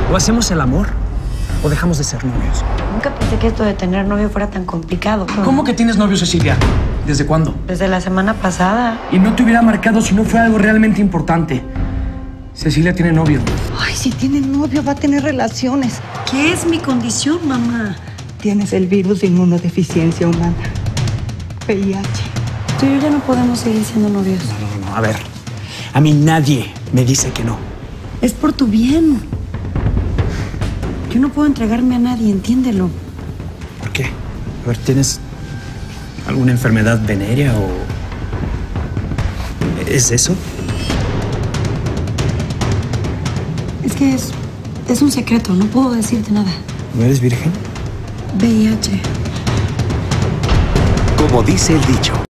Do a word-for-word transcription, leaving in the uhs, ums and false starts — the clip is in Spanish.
O hacemos el amor, o dejamos de ser novios. Nunca pensé que esto de tener novio fuera tan complicado. ¿Cómo que tienes novio, Cecilia? ¿Desde cuándo? Desde la semana pasada. Y no te hubiera marcado si no fuera algo realmente importante. Cecilia tiene novio. Ay, si tiene novio va a tener relaciones. ¿Qué es mi condición, mamá? Tienes el virus de inmunodeficiencia humana. V I H. Tú y yo ya no podemos seguir siendo novios. No, no, no, a ver. A mí nadie me dice que no. Es por tu bien. Yo no puedo entregarme a nadie, entiéndelo. ¿Por qué? A ver, ¿tienes alguna enfermedad venérea o...? ¿Es eso? Es que es, es un secreto, no puedo decirte nada. ¿No eres virgen? V I H. Como dice el dicho.